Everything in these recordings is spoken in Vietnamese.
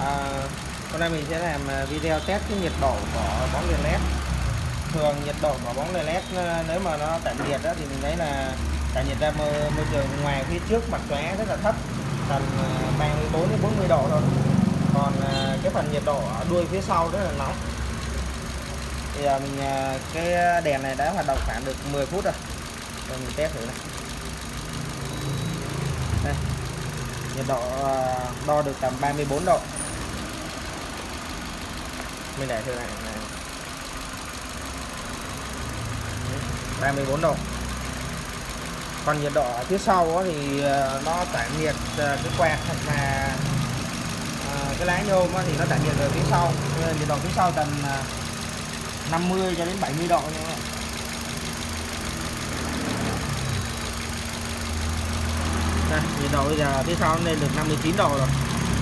Hôm nay mình sẽ làm video test cái nhiệt độ của bóng đèn led. Thường nhiệt độ của bóng đèn led nếu mà nó tản nhiệt đó, thì mình thấy là tản nhiệt ra môi trường ngoài phía trước mặt chóe rất là thấp, tầm 34 đến 40 độ thôi. Còn cái phần nhiệt độ ở đuôi phía sau rất là nóng. Thì mình cái đèn này đã hoạt động khoảng được 10 phút rồi. Rồi mình test thử này. Đây, nhiệt độ đo được tầm 34 độ. Mình để thử này, 34 độ. Còn nhiệt độ ở phía sau thì nó tản nhiệt cái quạt hoặc là cái lá nhôm thì nó tản nhiệt ở phía sau, nhiệt độ phía sau tầm 50 cho đến 70 độ nha các bạn. Đây, nhiệt độ bây giờ phía sau lên được 59 độ rồi.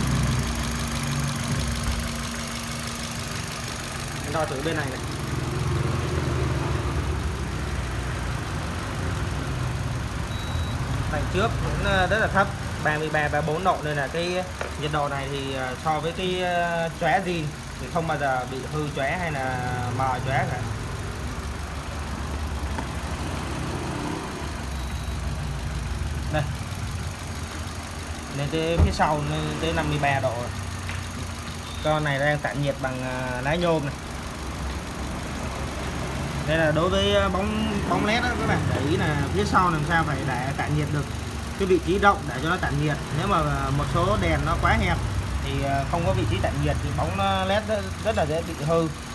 Đo thử bên này này. Đằng trước cũng rất là thấp, 33-34 độ, nên là cái nhiệt độ này thì so với cái chóe zin thì không bao giờ bị hư chóe hay là mờ chóe cả. Đây, lên tới phía sau lên tới 53 độ rồi. Con này đang tản nhiệt bằng lá nhôm này. Đây là đối với bóng led đó các bạn, để ý là phía sau làm sao phải để tản nhiệt được cái vị trí rộng để cho nó tản nhiệt. Nếu mà một số đèn nó quá hẹp thì không có vị trí tản nhiệt thì bóng led rất là dễ bị hư.